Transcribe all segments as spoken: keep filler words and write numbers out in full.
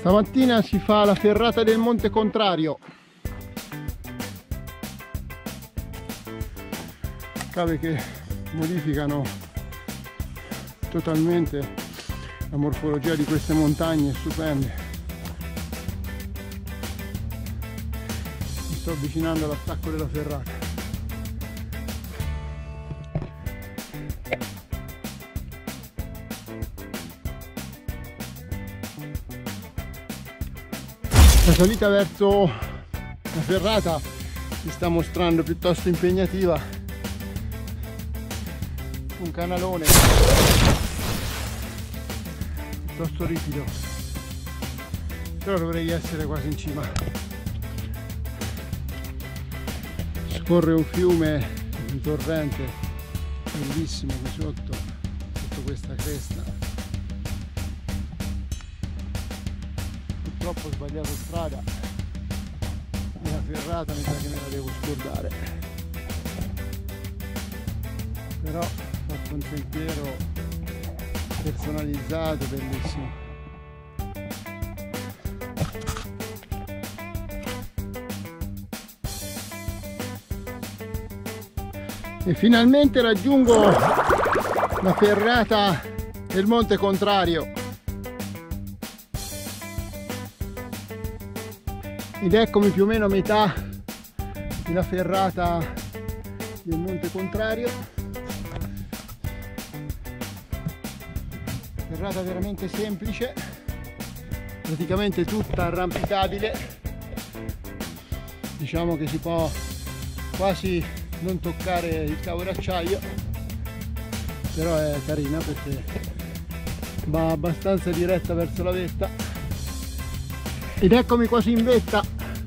Stamattina si fa la ferrata del Monte Contrario. Cave che modificano totalmente la morfologia di queste montagne stupende. Mi sto avvicinando all'attacco della ferrata. La salita verso la ferrata si sta mostrando piuttosto impegnativa. Un canalone piuttosto ripido, però dovrei essere quasi in cima. Scorre un fiume, un torrente bellissimo qui sotto, sotto questa cresta. Purtroppo ho sbagliato strada e la ferrata mi sa che me la devo scordare, però ho fatto un sentiero personalizzato, bellissimo. E finalmente raggiungo la ferrata del Monte Contrario. Ed eccomi più o meno a metà della ferrata del Monte Contrario. Ferrata veramente semplice, praticamente tutta arrampicabile. Diciamo che si può quasi non toccare il cavo d'acciaio, però è carina perché va abbastanza diretta verso la vetta. Ed eccomi quasi in vetta,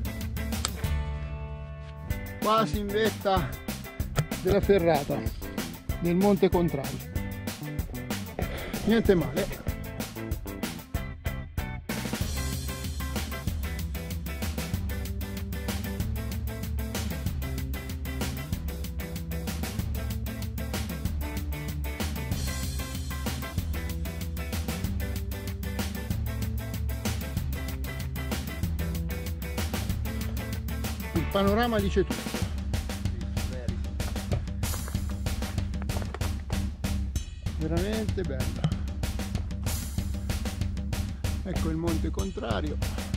quasi in vetta della ferrata del Monte Contrario. Niente male. Il panorama dice tutto. Veramente bello. Ecco il Monte Contrario.